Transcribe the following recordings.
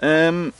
Ähm,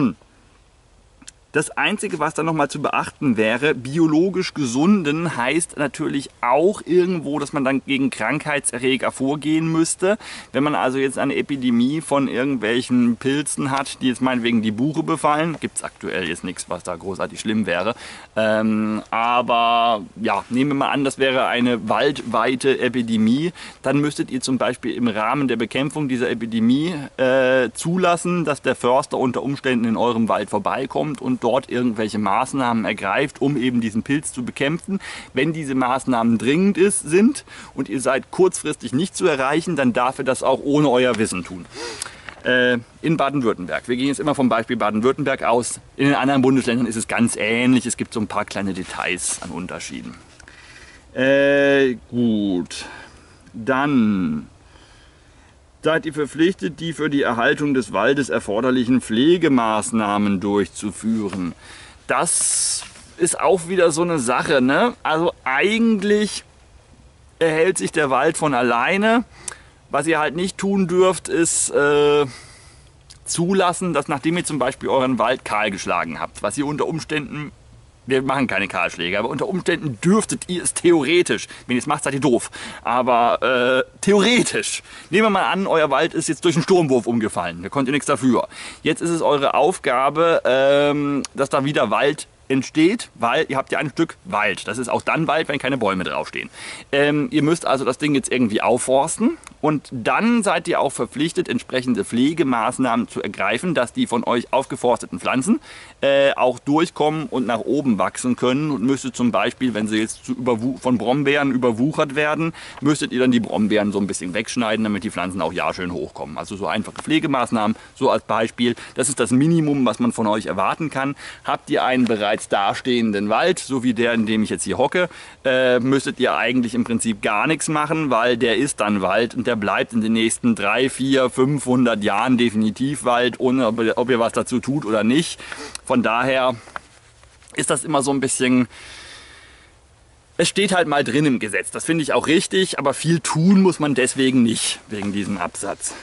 Das Einzige, was da nochmal zu beachten wäre, biologisch gesunden heißt natürlich auch irgendwo, dass man dann gegen Krankheitserreger vorgehen müsste. Wenn man also jetzt eine Epidemie von irgendwelchen Pilzen hat, die jetzt meinetwegen die Buche befallen, gibt es aktuell jetzt nichts, was da großartig schlimm wäre. Aber ja, nehmen wir mal an, das wäre eine waldweite Epidemie, dann müsstet ihr zum Beispiel im Rahmen der Bekämpfung dieser Epidemie zulassen, dass der Förster unter Umständen in eurem Wald vorbeikommt und dort irgendwelche Maßnahmen ergreift, um eben diesen Pilz zu bekämpfen. Wenn diese Maßnahmen dringend sind und ihr seid kurzfristig nicht zu erreichen, dann darf er das auch ohne euer Wissen tun. In Baden-Württemberg. Wir gehen jetzt immer vom Beispiel Baden-Württemberg aus. In den anderen Bundesländern ist es ganz ähnlich. Es gibt so ein paar kleine Details an Unterschieden. Gut. Dann seid ihr verpflichtet, die für die Erhaltung des Waldes erforderlichen Pflegemaßnahmen durchzuführen. Das ist auch wieder so eine Sache, ne? Also eigentlich erhält sich der Wald von alleine. Was ihr halt nicht tun dürft, ist zulassen, dass nachdem ihr zum Beispiel euren Wald kahlgeschlagen habt, was ihr unter Umständen, wir machen keine Kahlschläge, aber unter Umständen dürftet ihr es theoretisch. Wenn ihr es macht, seid ihr doof. Aber theoretisch. Nehmen wir mal an, euer Wald ist jetzt durch einen Sturmwurf umgefallen. Da konnt ihr nichts dafür. Jetzt ist es eure Aufgabe, dass da wieder Wald entsteht, weil ihr habt ja ein Stück Wald. Das ist auch dann Wald, wenn keine Bäume draufstehen. Ihr müsst also das Ding jetzt irgendwie aufforsten und dann seid ihr auch verpflichtet, entsprechende Pflegemaßnahmen zu ergreifen, dass die von euch aufgeforsteten Pflanzen auch durchkommen und nach oben wachsen können und müsstet zum Beispiel, wenn sie jetzt von Brombeeren überwuchert werden, müsstet ihr dann die Brombeeren so ein bisschen wegschneiden, damit die Pflanzen auch ja schön hochkommen. Also so einfache Pflegemaßnahmen, so als Beispiel. Das ist das Minimum, was man von euch erwarten kann. Habt ihr einen bereits dastehenden Wald, so wie der, in dem ich jetzt hier hocke, müsstet ihr eigentlich im Prinzip gar nichts machen, weil der ist dann Wald und der bleibt in den nächsten 300, 400, 500 Jahren definitiv Wald, ohne ob ihr was dazu tut oder nicht. Von daher ist das immer so ein bisschen, es steht halt mal drin im Gesetz. Das finde ich auch richtig, aber viel tun muss man deswegen nicht, wegen diesem Absatz.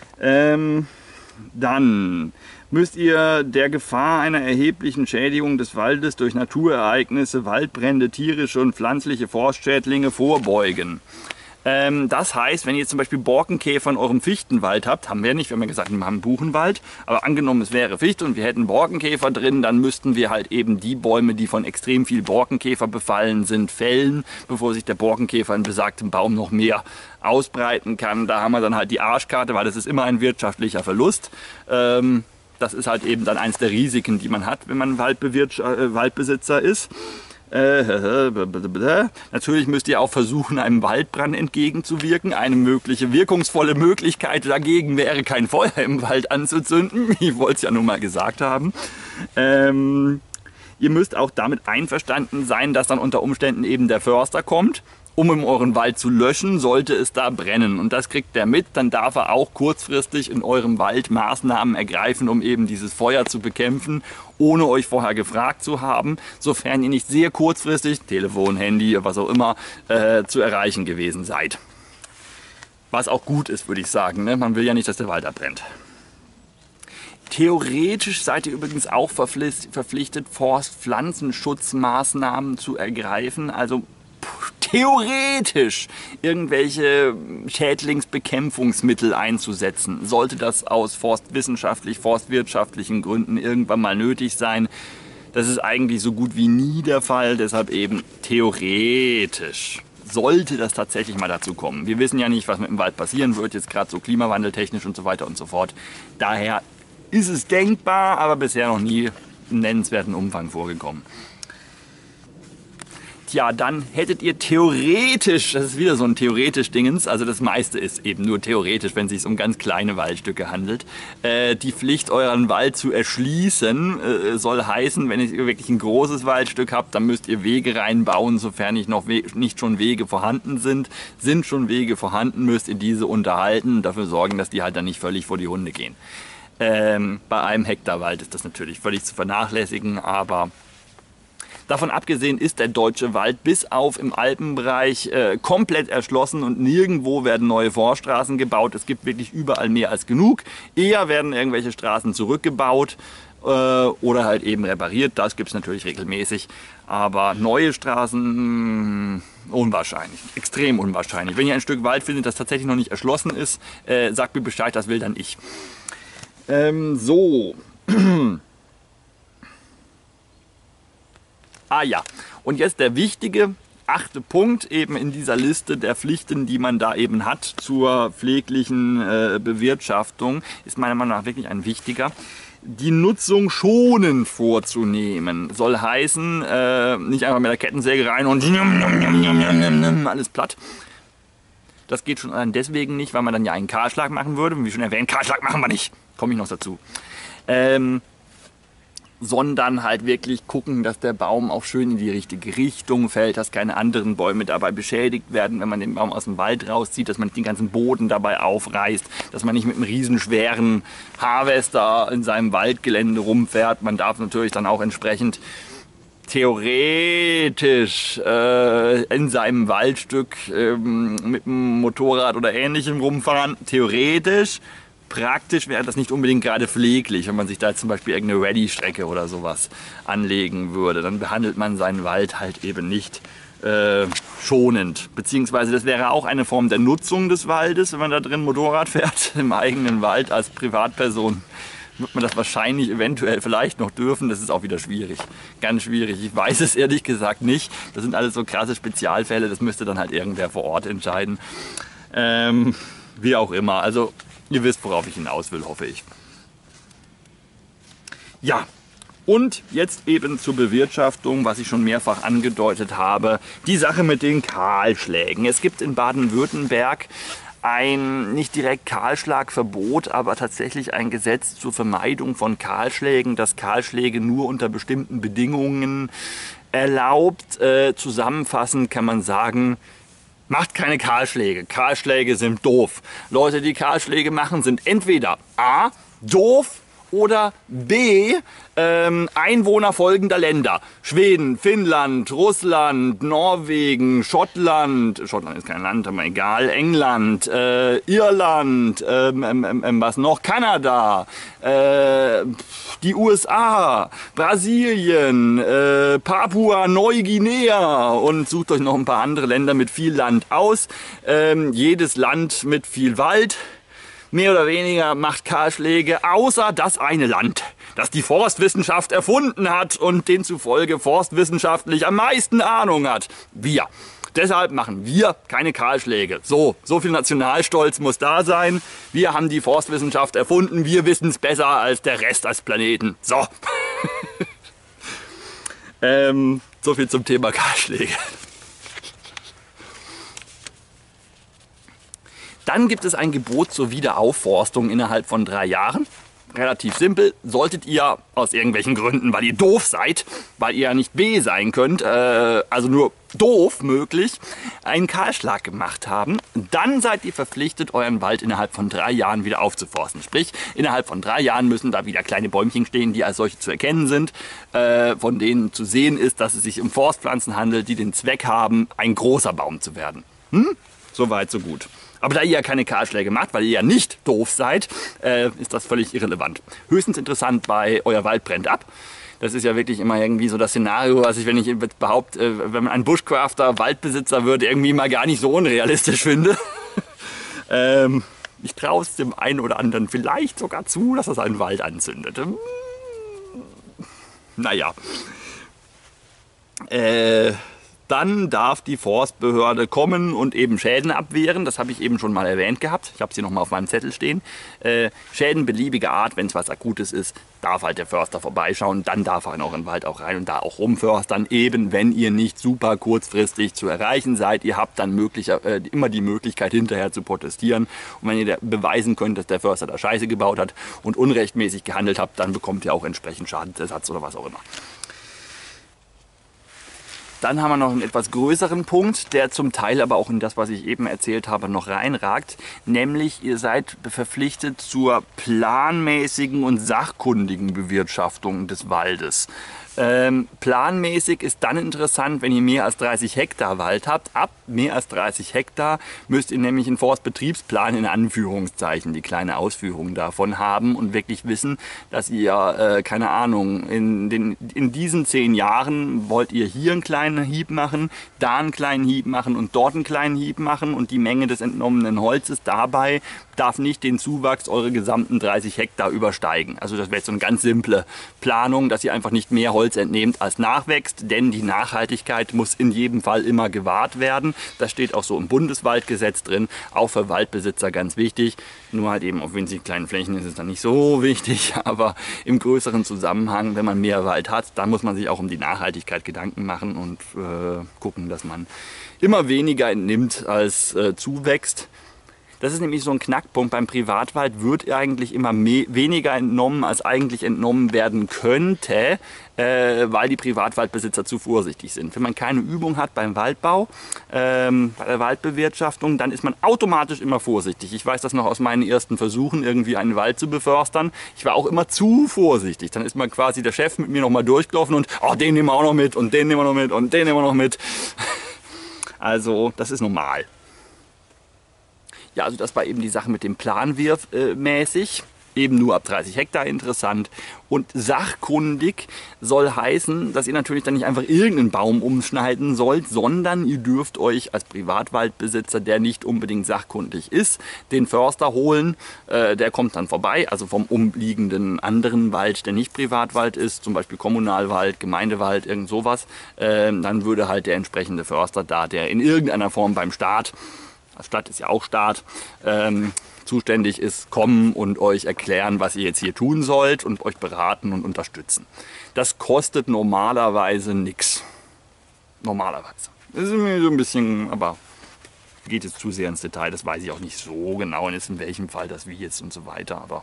Dann müsst ihr der Gefahr einer erheblichen Schädigung des Waldes durch Naturereignisse, Waldbrände, tierische und pflanzliche Forstschädlinge vorbeugen. Das heißt, wenn ihr zum Beispiel Borkenkäfer in eurem Fichtenwald habt, haben wir nicht, wir haben ja gesagt, wir haben einen Buchenwald, aber angenommen es wäre Fichte und wir hätten Borkenkäfer drin, dann müssten wir halt eben die Bäume, die von extrem viel Borkenkäfer befallen sind, fällen, bevor sich der Borkenkäfer in besagtem Baum noch mehr ausbreiten kann. Da haben wir dann halt die Arschkarte, weil das ist immer ein wirtschaftlicher Verlust. Das ist halt eben dann eins der Risiken, die man hat, wenn man Waldbesitzer ist. Natürlich müsst ihr auch versuchen, einem Waldbrand entgegenzuwirken. Eine mögliche wirkungsvolle Möglichkeit dagegen wäre, kein Feuer im Wald anzuzünden. Ich wollte es ja nun mal gesagt haben. Ihr müsst auch damit einverstanden sein, dass dann unter Umständen eben der Förster kommt, um in euren Wald zu löschen, sollte es da brennen. Und das kriegt der mit, dann darf er auch kurzfristig in eurem Wald Maßnahmen ergreifen, um eben dieses Feuer zu bekämpfen, ohne euch vorher gefragt zu haben, sofern ihr nicht sehr kurzfristig, Telefon, Handy, was auch immer, zu erreichen gewesen seid. Was auch gut ist, würde ich sagen, ne? Man will ja nicht, dass der Wald abbrennt. Theoretisch seid ihr übrigens auch verpflichtet, Forstpflanzenschutzmaßnahmen zu ergreifen, also theoretisch irgendwelche Schädlingsbekämpfungsmittel einzusetzen. Sollte das aus forstwirtschaftlichen Gründen irgendwann mal nötig sein, das ist eigentlich so gut wie nie der Fall, deshalb eben theoretisch. Sollte das tatsächlich mal dazu kommen. Wir wissen ja nicht, was mit dem Wald passieren wird, jetzt gerade so klimawandeltechnisch und so weiter und so fort. Daher ist es denkbar, aber bisher noch nie im nennenswerten Umfang vorgekommen. Tja, dann hättet ihr theoretisch, das ist wieder so ein theoretisch Dingens, also das meiste ist eben nur theoretisch, wenn es sich um ganz kleine Waldstücke handelt, die Pflicht, euren Wald zu erschließen, soll heißen, wenn ihr wirklich ein großes Waldstück habt, dann müsst ihr Wege reinbauen, sofern nicht schon Wege vorhanden sind. Sind schon Wege vorhanden, müsst ihr diese unterhalten und dafür sorgen, dass die halt dann nicht völlig vor die Hunde gehen. Bei einem Hektar Wald ist das natürlich völlig zu vernachlässigen, aber Davon abgesehen ist der deutsche Wald bis auf im Alpenbereich komplett erschlossen und nirgendwo werden neue Forststraßen gebaut. Es gibt wirklich überall mehr als genug. Eher werden irgendwelche Straßen zurückgebaut oder halt eben repariert. Das gibt es natürlich regelmäßig. Aber neue Straßen unwahrscheinlich, extrem unwahrscheinlich. Wenn ihr ein Stück Wald findet, das tatsächlich noch nicht erschlossen ist, sagt mir Bescheid, das will dann ich. So. Ah ja, und jetzt der wichtige 8. Punkt eben in dieser Liste der Pflichten, die man da eben hat zur pfleglichen Bewirtschaftung, ist meiner Meinung nach wirklich ein wichtiger. Die Nutzung schonend vorzunehmen. Soll heißen, nicht einfach mit der Kettensäge rein und alles platt. Das geht schon allein deswegen nicht, weil man dann ja einen Kahlschlag machen würde. Wie schon erwähnt, Kahlschlag machen wir nicht. Komme ich noch dazu. Sondern halt wirklich gucken, dass der Baum auch schön in die richtige Richtung fällt, dass keine anderen Bäume dabei beschädigt werden, wenn man den Baum aus dem Wald rauszieht, dass man nicht den ganzen Boden dabei aufreißt, dass man nicht mit einem riesenschweren Harvester in seinem Waldgelände rumfährt. Man darf natürlich dann auch entsprechend theoretisch in seinem Waldstück mit dem Motorrad oder Ähnlichem rumfahren. Theoretisch. Praktisch wäre das nicht unbedingt gerade pfleglich, wenn man sich da zum Beispiel irgendeine Ready-Strecke oder sowas anlegen würde. Dann behandelt man seinen Wald halt eben nicht schonend. Beziehungsweise das wäre auch eine Form der Nutzung des Waldes, wenn man da drin Motorrad fährt, im eigenen Wald als Privatperson. Wird man das wahrscheinlich eventuell vielleicht noch dürfen, das ist auch wieder schwierig. Ganz schwierig. Ich weiß es ehrlich gesagt nicht. Das sind alles so krasse Spezialfälle, das müsste dann halt irgendwer vor Ort entscheiden. Wie auch immer. Also ihr wisst, worauf ich hinaus will, hoffe ich. Ja, und jetzt eben zur Bewirtschaftung, was ich schon mehrfach angedeutet habe, die Sache mit den Kahlschlägen. Es gibt in Baden-Württemberg ein nicht direkt Kahlschlagverbot, aber tatsächlich ein Gesetz zur Vermeidung von Kahlschlägen, das Kahlschläge nur unter bestimmten Bedingungen erlaubt. Zusammenfassend kann man sagen, macht keine Kahlschläge. Kahlschläge sind doof. Leute, die Kahlschläge machen, sind entweder A, doof oder B, Einwohner folgender Länder. Schweden, Finnland, Russland, Norwegen, Schottland. Schottland ist kein Land, aber egal. England, Irland, was noch? Kanada, die USA, Brasilien, Papua-Neuguinea und sucht euch noch ein paar andere Länder mit viel Land aus. Jedes Land mit viel Wald. Mehr oder weniger macht Kahlschläge, außer das eine Land, das die Forstwissenschaft erfunden hat und demzufolge forstwissenschaftlich am meisten Ahnung hat. Wir. Deshalb machen wir keine Kahlschläge. So viel Nationalstolz muss da sein. Wir haben die Forstwissenschaft erfunden, wir wissen es besser als der Rest des Planeten. So. So viel zum Thema Kahlschläge. Dann gibt es ein Gebot zur Wiederaufforstung innerhalb von 3 Jahren. Relativ simpel. Solltet ihr aus irgendwelchen Gründen, weil ihr doof seid, weil ihr ja nicht B sein könnt, also nur doof möglich, einen Kahlschlag gemacht haben, dann seid ihr verpflichtet, euren Wald innerhalb von 3 Jahren wieder aufzuforsten. Sprich, innerhalb von 3 Jahren müssen da wieder kleine Bäumchen stehen, die als solche zu erkennen sind, von denen zu sehen ist, dass es sich um Forstpflanzen handelt, die den Zweck haben, ein großer Baum zu werden. Soweit, so gut. Aber da ihr ja keine Kahlschläge macht, weil ihr ja nicht doof seid, ist das völlig irrelevant. Höchstens interessant bei euer Wald brennt ab. Das ist ja wirklich immer irgendwie so das Szenario, was ich, wenn ich behaupte, wenn man ein Bushcrafter Waldbesitzer wird, irgendwie mal gar nicht so unrealistisch finde. Ich traue es dem einen oder anderen vielleicht sogar zu, dass er seinen Wald anzündet. Naja. Dann darf die Forstbehörde kommen und eben Schäden abwehren. Das habe ich eben schon mal erwähnt gehabt. Ich habe sie nochmal auf meinem Zettel stehen. Schäden beliebiger Art, wenn es was Akutes ist, darf halt der Förster vorbeischauen. Dann darf er in euren Wald auch rein und da auch rumförstern. Eben wenn ihr nicht super kurzfristig zu erreichen seid. Ihr habt dann immer die Möglichkeit hinterher zu protestieren. Und wenn ihr beweisen könnt, dass der Förster da Scheiße gebaut hat und unrechtmäßig gehandelt habt, dann bekommt ihr auch entsprechend Schadensersatz oder was auch immer. Dann haben wir noch einen etwas größeren Punkt, der zum Teil aber auch in das, was ich eben erzählt habe, noch reinragt. Nämlich, ihr seid verpflichtet zur planmäßigen und sachkundigen Bewirtschaftung des Waldes. Planmäßig ist dann interessant, wenn ihr mehr als 30 Hektar Wald habt. Ab mehr als 30 Hektar müsst ihr nämlich einen Forstbetriebsplan in Anführungszeichen, die kleine Ausführung davon haben und wirklich wissen, dass ihr, keine Ahnung, in diesen 10 Jahren wollt ihr hier einen kleinen Hieb machen, da einen kleinen Hieb machen und dort einen kleinen Hieb machen und die Menge des entnommenen Holzes dabei darf nicht den Zuwachs eurer gesamten 30 Hektar übersteigen. Also das wäre jetzt so eine ganz simple Planung, dass ihr einfach nicht mehr Holz entnehmt als nachwächst, denn die Nachhaltigkeit muss in jedem Fall immer gewahrt werden. Das steht auch so im Bundeswaldgesetz drin, auch für Waldbesitzer ganz wichtig. Nur halt eben auf winzig kleinen Flächen ist es dann nicht so wichtig, aber im größeren Zusammenhang, wenn man mehr Wald hat, dann muss man sich auch um die Nachhaltigkeit Gedanken machen und gucken, dass man immer weniger entnimmt als zuwächst. Das ist nämlich so ein Knackpunkt. Beim Privatwald wird eigentlich immer weniger entnommen, als eigentlich entnommen werden könnte, weil die Privatwaldbesitzer zu vorsichtig sind. Wenn man keine Übung hat beim Waldbau, bei der Waldbewirtschaftung, dann ist man automatisch immer vorsichtig. Ich weiß das noch aus meinen ersten Versuchen, irgendwie einen Wald zu beförstern. Ich war auch immer zu vorsichtig. Dann ist man quasi der Chef mit mir nochmal durchgelaufen und oh, den nehmen wir auch noch mit und den nehmen wir noch mit und den nehmen wir noch mit. Also das ist normal. Ja, also das war eben die Sache mit dem Planwirf mäßig, eben nur ab 30 Hektar interessant. Und sachkundig soll heißen, dass ihr natürlich dann nicht einfach irgendeinen Baum umschneiden sollt, sondern ihr dürft euch als Privatwaldbesitzer, der nicht unbedingt sachkundig ist, den Förster holen. Der kommt dann vorbei, also vom umliegenden anderen Wald, der nicht Privatwald ist, zum Beispiel Kommunalwald, Gemeindewald, irgend sowas. Dann würde halt der entsprechende Förster da, der in irgendeiner Form beim Staat, Stadt ist ja auch Staat, zuständig ist, kommen und euch erklären, was ihr jetzt hier tun sollt und euch beraten und unterstützen. Das kostet normalerweise nichts. Normalerweise. Das ist mir so ein bisschen, aber geht jetzt zu sehr ins Detail, das weiß ich auch nicht so genau, in welchem Fall das wie jetzt und so weiter, aber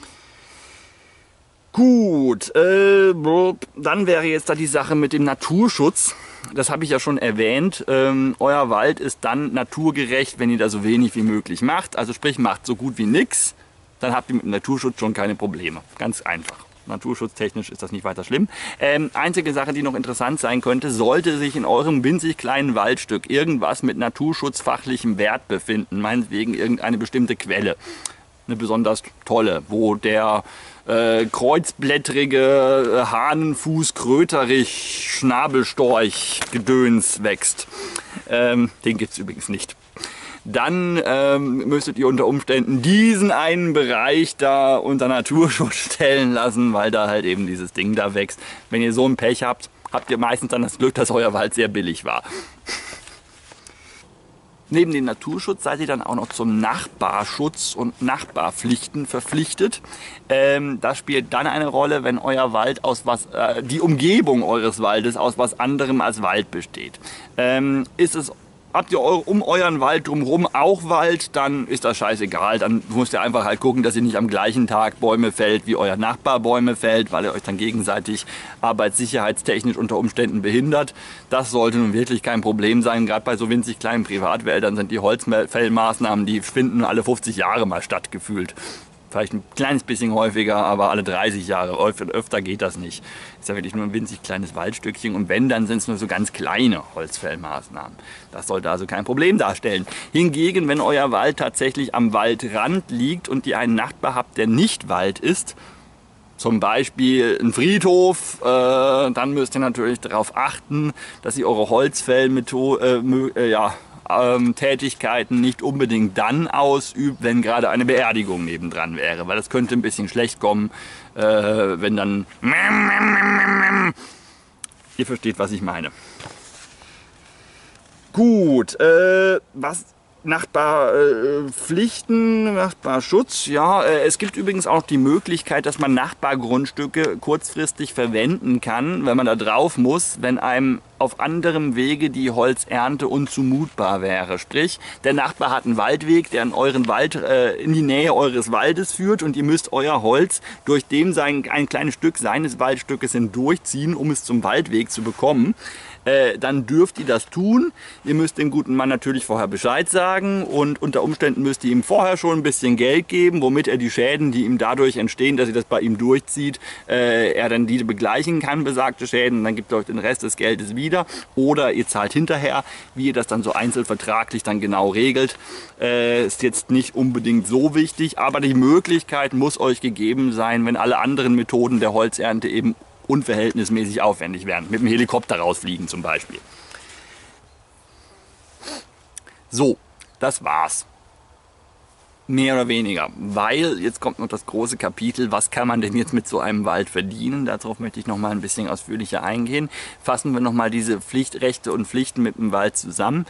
gut, dann wäre jetzt da die Sache mit dem Naturschutz. Das habe ich ja schon erwähnt. Euer Wald ist dann naturgerecht, wenn ihr da so wenig wie möglich macht. Also sprich, macht so gut wie nichts. Dann habt ihr mit dem Naturschutz schon keine Probleme. Ganz einfach. Naturschutztechnisch ist das nicht weiter schlimm. Einzige Sache, die noch interessant sein könnte, sollte sich in eurem winzig kleinen Waldstück irgendwas mit naturschutzfachlichem Wert befinden, meinetwegen irgendeine bestimmte Quelle, eine besonders tolle, wo der kreuzblättrige Hahnenfuß-Kröterich Schnabelstorch Gedöns wächst. Den gibt es übrigens nicht. Dann müsstet ihr unter Umständen diesen einen Bereich da unter Naturschutz stellen lassen, weil da halt eben dieses Ding da wächst. Wenn ihr so ein Pech habt, habt ihr meistens dann das Glück, dass euer Wald sehr billig war. Neben dem Naturschutz seid ihr dann auch noch zum Nachbarschutz und Nachbarpflichten verpflichtet. Das spielt dann eine Rolle, wenn euer Wald aus die Umgebung eures Waldes aus was anderem als Wald besteht. Habt ihr um euren Wald drumherum auch Wald, dann ist das scheißegal. Dann müsst ihr einfach halt gucken, dass ihr nicht am gleichen Tag Bäume fällt, wie euer Nachbar Bäume fällt, weil ihr euch dann gegenseitig arbeitssicherheitstechnisch unter Umständen behindert. Das sollte nun wirklich kein Problem sein. Gerade bei so winzig kleinen Privatwäldern sind die Holzfällmaßnahmen, die finden alle 50 Jahre mal statt gefühlt. Vielleicht ein kleines bisschen häufiger, aber alle 30 Jahre. Öfter geht das nicht. Ist ja wirklich nur ein winzig kleines Waldstückchen. Und wenn, dann sind es nur so ganz kleine Holzfällmaßnahmen. Das sollte also kein Problem darstellen. Hingegen, wenn euer Wald tatsächlich am Waldrand liegt und ihr einen Nachbar habt, der nicht Wald ist, zum Beispiel ein Friedhof, dann müsst ihr natürlich darauf achten, dass ihr eure Tätigkeiten nicht unbedingt dann ausübt, wenn gerade eine Beerdigung nebendran wäre, weil das könnte ein bisschen schlecht kommen, wenn dann ihr versteht, was ich meine. Gut, Nachbarpflichten, Nachbarschutz, ja. Es gibt übrigens auch die Möglichkeit, dass man Nachbargrundstücke kurzfristig verwenden kann, wenn man da drauf muss, wenn einem auf anderem Wege die Holzernte unzumutbar wäre. Sprich, der Nachbar hat einen Waldweg, der in euren Wald, in die Nähe eures Waldes führt und ihr müsst euer Holz durch ein kleines Stück seines Waldstückes hindurchziehen, um es zum Waldweg zu bekommen. dann dürft ihr das tun. Ihr müsst dem guten Mann natürlich vorher Bescheid sagen und unter Umständen müsst ihr ihm vorher schon ein bisschen Geld geben, womit er die Schäden, die ihm dadurch entstehen, dass ihr das bei ihm durchzieht, er dann diese begleichen kann, besagte Schäden, und dann gibt ihr euch den Rest des Geldes wieder. Oder ihr zahlt hinterher, wie ihr das dann so einzelvertraglich dann genau regelt, ist jetzt nicht unbedingt so wichtig, aber die Möglichkeit muss euch gegeben sein, wenn alle anderen Methoden der Holzernte eben unverhältnismäßig aufwendig werden. Mit dem Helikopter rausfliegen zum Beispiel. So, das war's. Mehr oder weniger, weil jetzt kommt noch das große Kapitel, was kann man denn jetzt mit so einem Wald verdienen? Darauf möchte ich noch mal ein bisschen ausführlicher eingehen. Fassen wir noch mal diese Rechte und Pflichten mit dem Wald zusammen.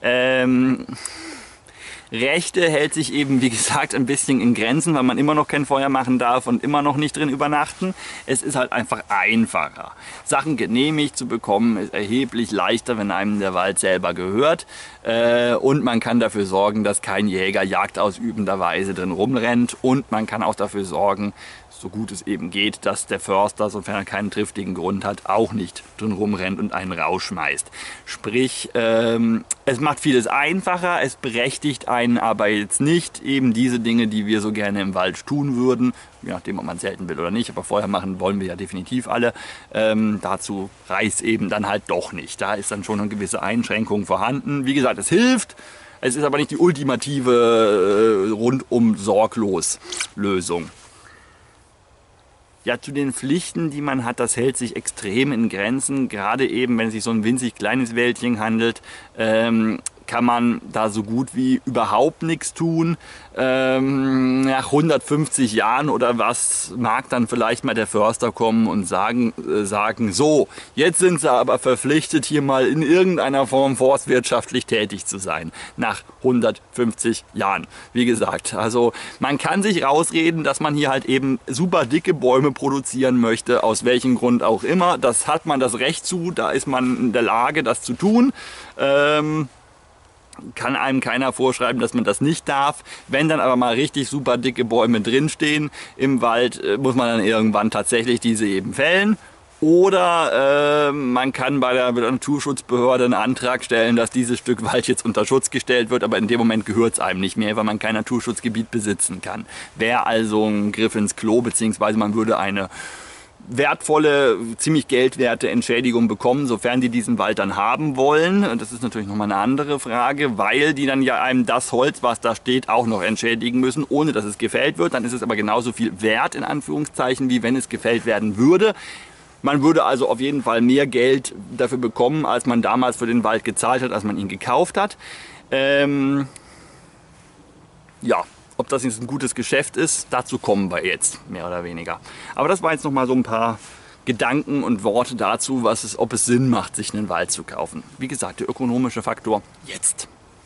Rechte hält sich eben, wie gesagt, ein bisschen in Grenzen, weil man immer noch kein Feuer machen darf und immer noch nicht drin übernachten. Es ist halt einfach einfacher. Sachen genehmigt zu bekommen ist erheblich leichter, wenn einem der Wald selber gehört. Und man kann dafür sorgen, dass kein Jäger jagdausübenderweise drin rumrennt. Und man kann auch dafür sorgen, so gut es eben geht, dass der Förster, sofern er keinen triftigen Grund hat, auch nicht drin rumrennt und einen rausschmeißt. Sprich, es macht vieles einfacher, es berechtigt einen aber jetzt nicht eben diese Dinge, die wir so gerne im Wald tun würden, je nachdem, ob man selten will oder nicht, aber Feuer machen wollen wir ja definitiv alle. Dazu reicht eben dann halt doch nicht. Da ist dann schon eine gewisse Einschränkung vorhanden. Wie gesagt, es hilft. Es ist aber nicht die ultimative rundum sorglos Lösung. Ja, zu den Pflichten, die man hat, das hält sich extrem in Grenzen. Gerade eben, wenn es sich so ein winzig kleines Wäldchen handelt, kann man da so gut wie überhaupt nichts tun. Nach 150 Jahren oder was mag dann vielleicht mal der Förster kommen und sagen, so, jetzt sind sie aber verpflichtet, hier mal in irgendeiner Form forstwirtschaftlich tätig zu sein. Nach 150 Jahren. Wie gesagt, also man kann sich rausreden, dass man hier halt eben super dicke Bäume produzieren möchte, aus welchem Grund auch immer. Das hat man das Recht zu, da ist man in der Lage, das zu tun. Kann einem keiner vorschreiben, dass man das nicht darf. Wenn dann aber mal richtig super dicke Bäume drinstehen im Wald, muss man dann irgendwann tatsächlich diese eben fällen. Oder man kann bei der Naturschutzbehörde einen Antrag stellen, dass dieses Stück Wald jetzt unter Schutz gestellt wird, aber in dem Moment gehört es einem nicht mehr, weil man kein Naturschutzgebiet besitzen kann. Wäre also ein Griff ins Klo, beziehungsweise man würde eine wertvolle, ziemlich geldwerte Entschädigung bekommen, sofern die diesen Wald dann haben wollen. Und das ist natürlich nochmal eine andere Frage, weil die dann ja einem das Holz, was da steht, auch noch entschädigen müssen, ohne dass es gefällt wird. Dann ist es aber genauso viel wert, in Anführungszeichen, wie wenn es gefällt werden würde. Man würde also auf jeden Fall mehr Geld dafür bekommen, als man damals für den Wald gezahlt hat, als man ihn gekauft hat. Ja. Ob das jetzt ein gutes Geschäft ist, dazu kommen wir jetzt, mehr oder weniger. Aber das war jetzt noch mal so ein paar Gedanken und Worte dazu, ob es Sinn macht, sich einen Wald zu kaufen. Wie gesagt, der ökonomische Faktor jetzt.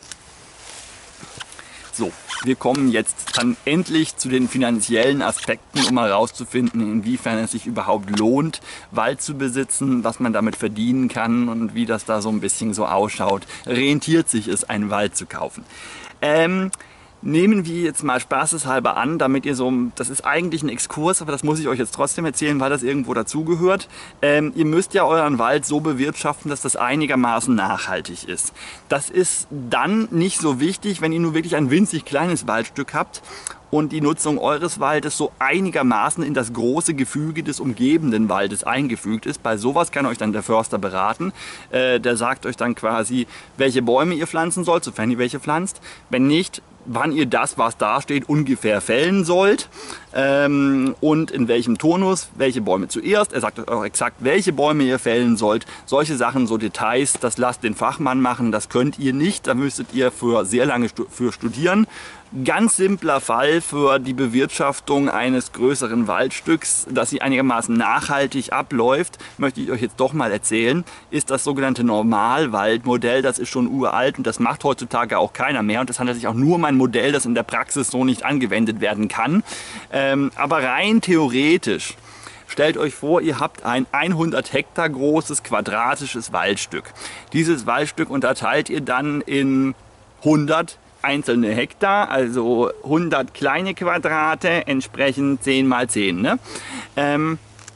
So, wir kommen jetzt dann endlich zu den finanziellen Aspekten, um herauszufinden, inwiefern es sich überhaupt lohnt, Wald zu besitzen, was man damit verdienen kann und wie das da so ein bisschen so ausschaut. Rentiert sich es, einen Wald zu kaufen? Nehmen wir jetzt mal spaßeshalber an, damit ihr so, das ist eigentlich ein Exkurs, aber das muss ich euch jetzt trotzdem erzählen, weil das irgendwo dazugehört. Ihr müsst ja euren Wald so bewirtschaften, dass das einigermaßen nachhaltig ist. Das ist dann nicht so wichtig, wenn ihr nur wirklich ein winzig kleines Waldstück habt und die Nutzung eures Waldes so einigermaßen in das große Gefüge des umgebenden Waldes eingefügt ist. Bei sowas kann euch dann der Förster beraten. Der sagt euch dann quasi, welche Bäume ihr pflanzen sollt, sofern ihr welche pflanzt. Wenn nicht, wann ihr das, was da steht, ungefähr fällen sollt und in welchem Turnus, welche Bäume zuerst. Er sagt euch auch exakt, welche Bäume ihr fällen sollt. Solche Sachen, so Details, das lasst den Fachmann machen, das könnt ihr nicht. Da müsstet ihr für sehr lange für studieren. Ganz simpler Fall für die Bewirtschaftung eines größeren Waldstücks, dass sie einigermaßen nachhaltig abläuft, möchte ich euch jetzt doch mal erzählen, ist das sogenannte Normalwaldmodell. Das ist schon uralt und das macht heutzutage auch keiner mehr. Und es handelt sich auch nur um ein Modell, das in der Praxis so nicht angewendet werden kann. Aber rein theoretisch, stellt euch vor, ihr habt ein 100 Hektar großes quadratisches Waldstück. Dieses Waldstück unterteilt ihr dann in 100 einzelne Hektar, also 100 kleine Quadrate, entsprechend 10 mal 10. Ne?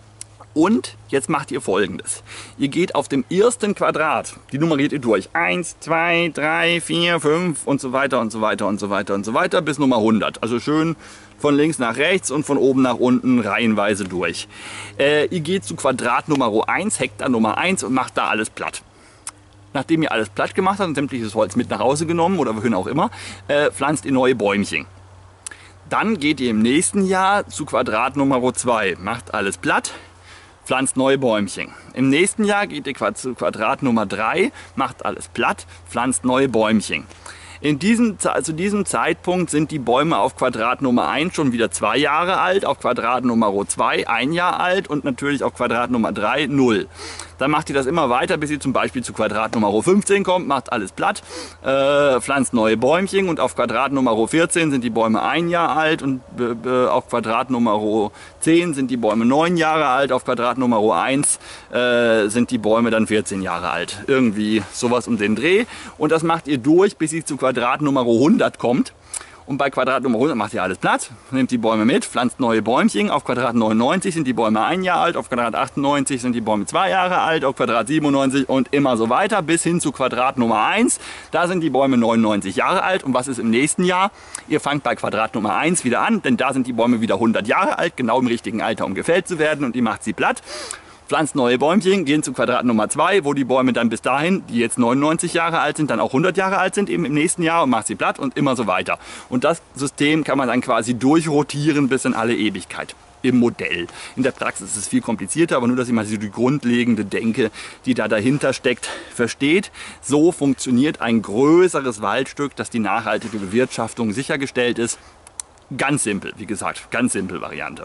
Und jetzt macht ihr Folgendes. Ihr geht auf dem ersten Quadrat, die nummeriert ihr durch. 1, 2, 3, 4, 5 und so weiter und so weiter und so weiter und so weiter bis Nummer 100. Also schön von links nach rechts und von oben nach unten reihenweise durch. Ihr geht zu Quadrat Nummer 1, Hektar Nummer 1 und macht da alles platt. Nachdem ihr alles platt gemacht habt und sämtliches Holz mit nach Hause genommen oder wohin auch immer, pflanzt ihr neue Bäumchen. Dann geht ihr im nächsten Jahr zu Quadrat Nummer 2, macht alles platt, pflanzt neue Bäumchen. Im nächsten Jahr geht ihr zu Quadrat Nummer 3, macht alles platt, pflanzt neue Bäumchen. Zu diesem Zeitpunkt sind die Bäume auf Quadrat Nummer 1 schon wieder 2 Jahre alt, auf Quadrat Nummer 2 1 Jahr alt und natürlich auf Quadrat Nummer 3 0. Dann macht ihr das immer weiter, bis ihr zum Beispiel zu Quadrat Nummer 15 kommt, macht alles platt, pflanzt neue Bäumchen und auf Quadrat Nummer 14 sind die Bäume 1 Jahr alt und auf Quadrat Nummer 10 sind die Bäume 9 Jahre alt, auf Quadrat Nummer 1 sind die Bäume dann 14 Jahre alt. Irgendwie sowas um den Dreh. Und das macht ihr durch, bis ihr zu Quadrat Nummer 100 kommt. Und bei Quadrat Nummer 100 macht ihr alles platt, nehmt die Bäume mit, pflanzt neue Bäumchen. Auf Quadrat 99 sind die Bäume 1 Jahr alt, auf Quadrat 98 sind die Bäume 2 Jahre alt, auf Quadrat 97 und immer so weiter bis hin zu Quadrat Nummer 1. Da sind die Bäume 99 Jahre alt. Und was ist im nächsten Jahr? Ihr fangt bei Quadrat Nummer 1 wieder an, denn da sind die Bäume wieder 100 Jahre alt, genau im richtigen Alter, um gefällt zu werden, und ihr macht sie platt. Pflanzt neue Bäumchen, gehen zu Quadrat Nummer 2, wo die Bäume dann bis dahin, die jetzt 99 Jahre alt sind, dann auch 100 Jahre alt sind, eben im nächsten Jahr, und macht sie platt und immer so weiter. Und das System kann man dann quasi durchrotieren bis in alle Ewigkeit im Modell. In der Praxis ist es viel komplizierter, aber nur, dass ihr mal die grundlegende Denke, die da dahinter steckt, versteht. So funktioniert ein größeres Waldstück, dass die nachhaltige Bewirtschaftung sichergestellt ist. Ganz simpel, wie gesagt, ganz simpel Variante.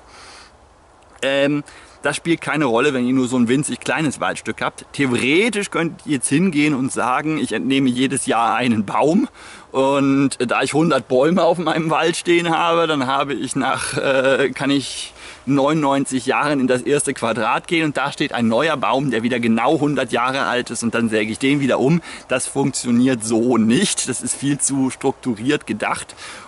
Das spielt keine Rolle, wenn ihr nur so ein winzig kleines Waldstück habt. Theoretisch könnt ihr jetzt hingehen und sagen, ich entnehme jedes Jahr einen Baum, und da ich 100 Bäume auf meinem Wald stehen habe, dann habe ich kann ich 99 Jahren in das erste Quadrat gehen und da steht ein neuer Baum, der wieder genau 100 Jahre alt ist, und dann säge ich den wieder um. Das funktioniert so nicht. Das ist viel zu strukturiert gedacht.